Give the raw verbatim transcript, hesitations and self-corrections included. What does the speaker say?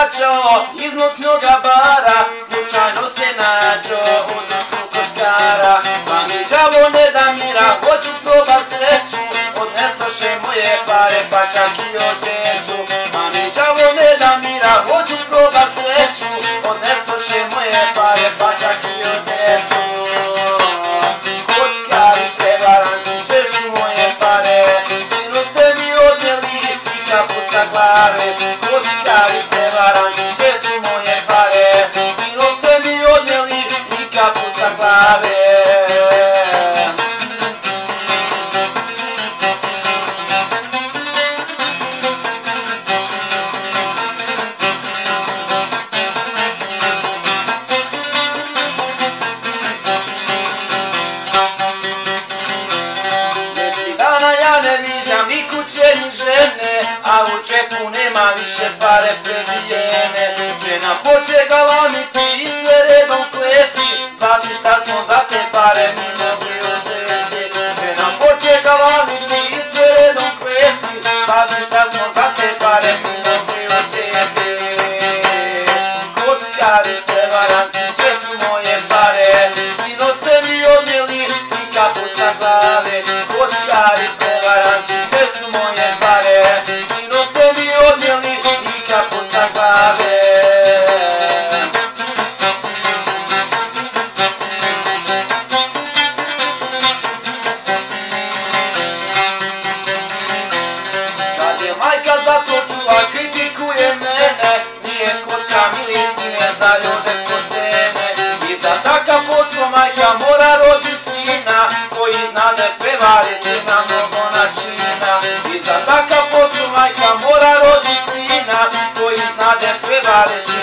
vraćao iznos mnoga bara, slučajno se nađo u društvu kockara. Pa mi đavo ne da mira, hoću proba sreću, odnesoše moje pare pa čak i odjeću. Pa mi đavo ne da mira, hoću proba sreću, odnesoše moje pare pa čak i odjeću. Kockari, prevaranti, gdje su moje pare, sinu ste mi odnijeli i kapu sa glave. Kockari, prevaranti, gdje su moje pare, sinu ste mi odnijeli i kapu sa glave. Ja ne viđam ni kuće ni žene, a u džepu nema više pare prebijene. Žena poče galamiti i sve redom kleti, zna si šta smo za te pare mi mogli uzeti. Žena poče galamiti i sve redom kleti, zna si šta smo za te pare mi mogli uzeti. Kockari, prevaranti, gdje su moje pare, sino ste mi odnijeli i kapu sa glave. Kockari, prevaranti, gdje su moje pare, sino ste mi odnijeli i kapu sa glave. Kad je majka za to čula, kritikuje mene, nije kocka mili sine za ljude poštene. I za takav posao majka mora rodit sina, koji znade prevariti na mnogo načina. I za takav posao majka mora rodit sina, koji znade prevariti